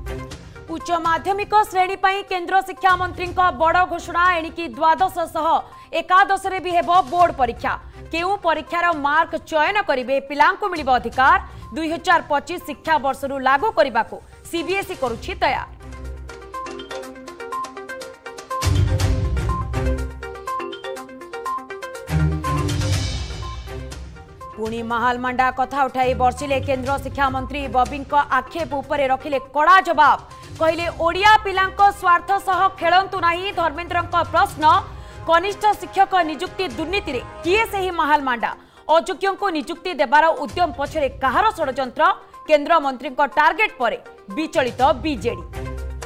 उच्च माध्यमिक श्रेणी पर केंद्र शिक्षा मंत्री बड़ घोषणा एणिकी द्वादश सह एकादश रे भी हेबो बोर्ड परीक्षा केउ परीक्षार मार्क चयन करिवे पिलांको मिलिबो अधिकार 2025 शिक्षा वर्षरु लागू करबाको सीबीएसई करुछि तैयार। पुणी महालमांडा कथा उठाई बर्षिले केंद्र शिक्षा मंत्री बबी आक्षेप उपरे रखिले कड़ा जवाब कहले ओडिया पिलांको स्वार्थ सह खेलंतु नाही। धर्मेंद्र प्रश्न कनिष्ठ शिक्षक नियुक्ति दुर्नीति रे किए सही महालमांडा अयोग्यों को नियुक्ति देवार उद्यम पछरे कहार षड्यंत्र केंद्र मंत्री टार्गेट पर विचलित बीजेडी।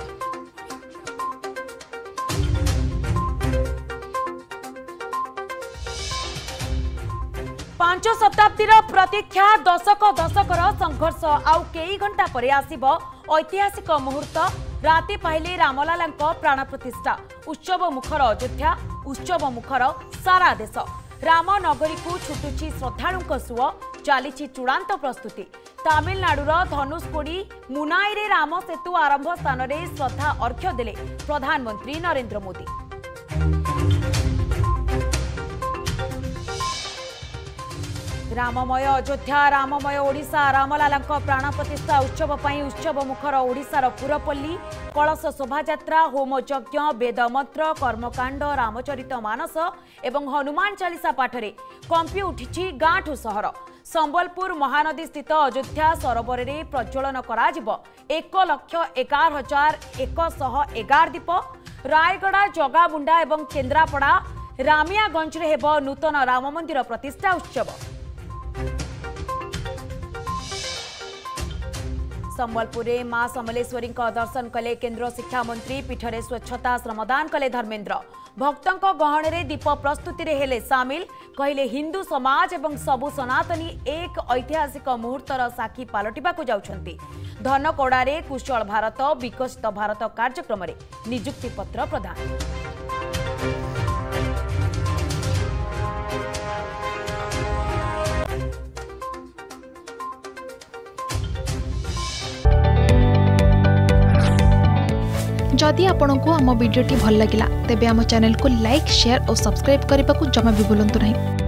5 शताब्दीर प्रतीक्षा दशक दशकर संघर्ष आउ कई घंटा पर आसिबो ऐतिहासिक मुहूर्त राति पाइले रामलालांको प्राण प्रतिष्ठा उत्सव मुखर अयोध्या उत्सव मुखर सारा देश रामनगरी को छुटुची श्रद्धालुंक सुओ चलीची चूड़ांत प्रस्तुति तमिलनाडुर धनुषकोडी मुनाई रे राम सेतु आरंभ स्थान रे श्रद्धा अर्घ्य देले प्रधानमंत्री नरेंद्र मोदी। राममय अयोध्या राममय ओडिशा रामलालांको प्राण प्रतिष्ठा उत्सव पई उत्सव मुखर ओडिशार पुरपल्ली कलश शोभायात्रा होम यज्ञ वेद मंत्र कर्मकांड रामचरित मानस एवं हनुमान चालीसा पाठरे कंपी उठिछि गांठू सहर। संबलपुर महानदी स्थित अयोध्या सरोवर रे प्रज्वलन कराजिबो 1,11,111 दीप। रायगड़ा जगाबुंडा एवं केन्द्रापड़ा रामियागंज रे हेबो नूतन राम मंदिर प्रतिष्ठा उत्सव। संबलपुर में मां समलेश्वरी दर्शन कले केंद्र शिक्षा मंत्री पीठरे स्वच्छता श्रमदान कले धर्मेंद्र। भक्तों गहण रे दीप प्रस्तुति रे हेले सामिल कहले हिंदू समाज एवं सबु सनातनी एक ऐतिहासिक मुहूर्तर साक्षी पलटिबाकु जाउछंती। धनकोड़ारे कुशल भारत विकसित भारत कार्यक्रम रे नियुक्ति पत्र प्रदान। जदि आपंक आम भिडी भल लगा तेब आम चैनल को लाइक शेयर और सब्सक्राइब करने को जमा भी भूलु नहीं।